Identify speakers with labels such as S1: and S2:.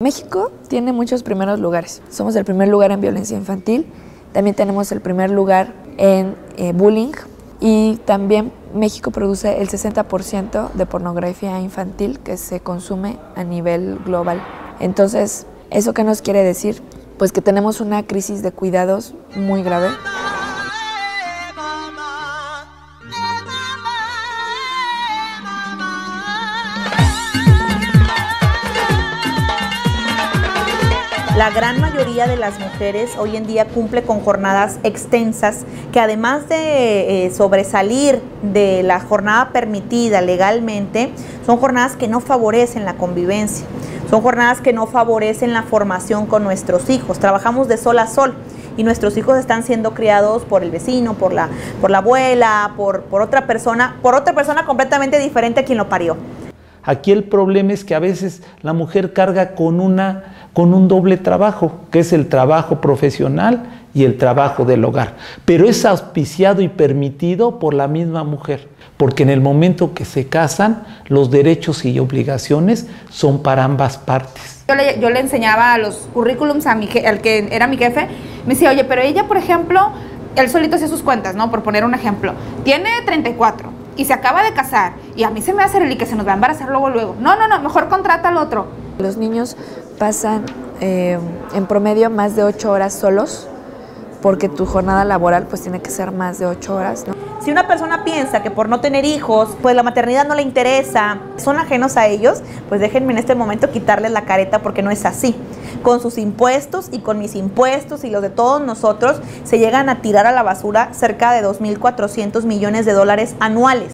S1: México tiene muchos primeros lugares. Somos el primer lugar en violencia infantil, también tenemos el primer lugar en bullying y también México produce el 60% de pornografía infantil que se consume a nivel global. Entonces, ¿eso qué nos quiere decir? Pues que tenemos una crisis de cuidados muy grave.
S2: La gran mayoría de las mujeres hoy en día cumple con jornadas extensas que además de sobresalir de la jornada permitida legalmente, son jornadas que no favorecen la convivencia, son jornadas que no favorecen la formación con nuestros hijos. Trabajamos de sol a sol y nuestros hijos están siendo criados por el vecino, por la abuela, por otra persona completamente diferente a quien lo parió.
S3: Aquí el problema es que a veces la mujer carga con un doble trabajo, que es el trabajo profesional y el trabajo del hogar. Pero es auspiciado y permitido por la misma mujer, porque en el momento que se casan, los derechos y obligaciones son para ambas partes.
S4: Yo le enseñaba los currículums al que era mi jefe, me decía, oye, pero ella, por ejemplo, él solito hacía sus cuentas, ¿no? Por poner un ejemplo, tiene 34 y se acaba de casar y a mí se me hace el que se nos va a embarazar luego. No, mejor contrata al otro.
S1: Los niños pasan en promedio más de 8 horas solos porque tu jornada laboral pues tiene que ser más de 8 horas, ¿no?
S2: Si una persona piensa que por no tener hijos, pues la maternidad no le interesa, son ajenos a ellos, pues déjenme en este momento quitarles la careta porque no es así. Con sus impuestos y con mis impuestos y los de todos nosotros, se llegan a tirar a la basura cerca de 2.400 millones de dólares anuales.